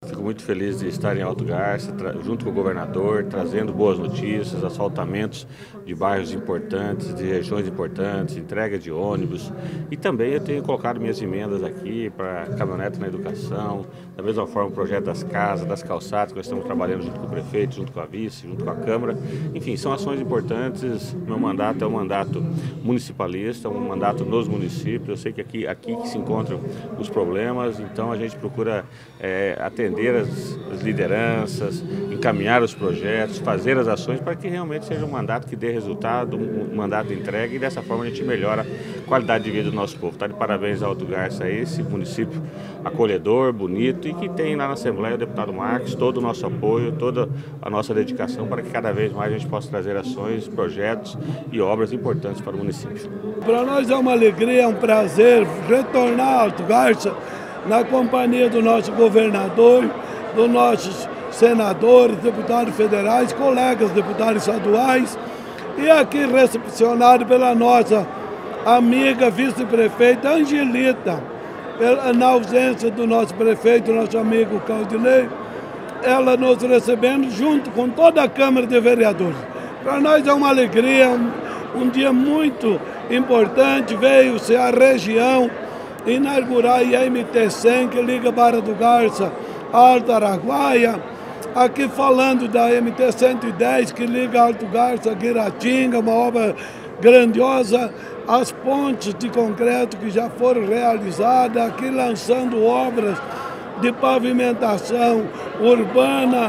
Fico muito feliz de estar em Alto Garça, junto com o governador, trazendo boas notícias, asfaltamentos de bairros importantes, de regiões importantes, entrega de ônibus. E também eu tenho colocado minhas emendas aqui para caminhonete na educação, da mesma forma o projeto das casas, das calçadas, que nós estamos trabalhando junto com o prefeito, junto com a vice, junto com a Câmara. Enfim, são ações importantes. Meu mandato é um mandato municipalista, um mandato nos municípios. Eu sei que aqui que se encontram os problemas, então a gente procura atender as lideranças, encaminhar os projetos, fazer as ações para que realmente seja um mandato que dê resultado, um mandato de entrega, e dessa forma a gente melhora a qualidade de vida do nosso povo. Está de parabéns a Alto Garça, esse município acolhedor, bonito, e que tem lá na Assembleia o deputado Marcos todo o nosso apoio, toda a nossa dedicação para que cada vez mais a gente possa trazer ações, projetos e obras importantes para o município. Para nós é uma alegria, é um prazer retornar a Alto Garça na companhia do nosso governador, dos nossos senadores, deputados federais, colegas deputados estaduais, e aqui recepcionado pela nossa amiga vice-prefeita Angelita, na ausência do nosso prefeito, nosso amigo Claudinei, ela nos recebendo junto com toda a Câmara de Vereadores. Para nós é uma alegria, um dia muito importante, veio-se a região inaugurar a MT-100, que liga Barra do Garça a Alto Araguaia, aqui falando da MT-110, que liga Alto Garça a Guiratinga, uma obra grandiosa, as pontes de concreto que já foram realizadas, aqui lançando obras de pavimentação urbana,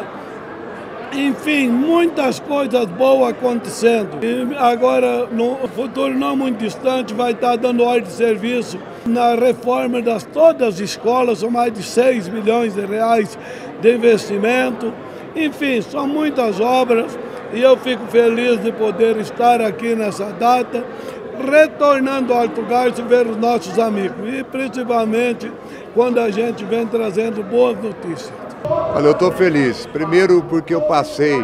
enfim, muitas coisas boas acontecendo. E agora, no futuro não muito distante, vai estar dando ordem de serviço na reforma de todas as escolas, são mais de 6 milhões de reais de investimento. Enfim, são muitas obras e eu fico feliz de poder estar aqui nessa data, retornando ao Alto Garça e ver os nossos amigos, e principalmente quando a gente vem trazendo boas notícias. Olha, eu estou feliz. Primeiro porque eu passei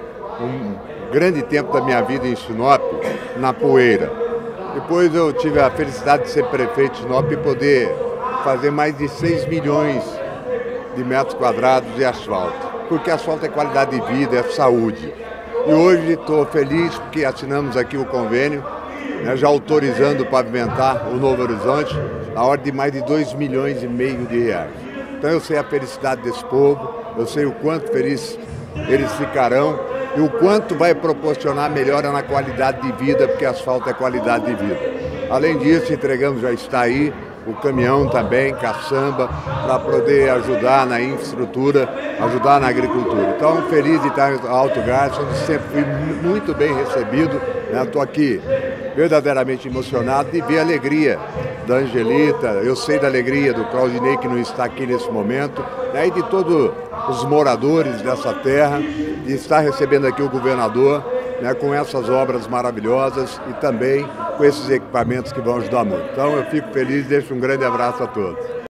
um grande tempo da minha vida em Sinop, na poeira. Depois eu tive a felicidade de ser prefeito de Sinop e poder fazer mais de 6 milhões de metros quadrados de asfalto. Porque asfalto é qualidade de vida, é saúde. E hoje estou feliz porque assinamos aqui o convênio, né, já autorizando pavimentar o Novo Horizonte, na ordem de mais de 2,5 milhões de reais. Então eu sei a felicidade desse povo, eu sei o quanto feliz eles ficarão e o quanto vai proporcionar melhora na qualidade de vida, porque asfalto é qualidade de vida. Além disso, entregamos, já está aí, o caminhão também, caçamba, para poder ajudar na infraestrutura, ajudar na agricultura. Então, feliz de estar em Alto Garça, onde sempre fui muito bem recebido. Estou aqui verdadeiramente emocionado de ver a alegria da Angelita, eu sei da alegria do Claudinei, que não está aqui nesse momento, e de todos os moradores dessa terra, de estar recebendo aqui o governador, né, com essas obras maravilhosas e também com esses equipamentos que vão ajudar muito. Então eu fico feliz e deixo um grande abraço a todos.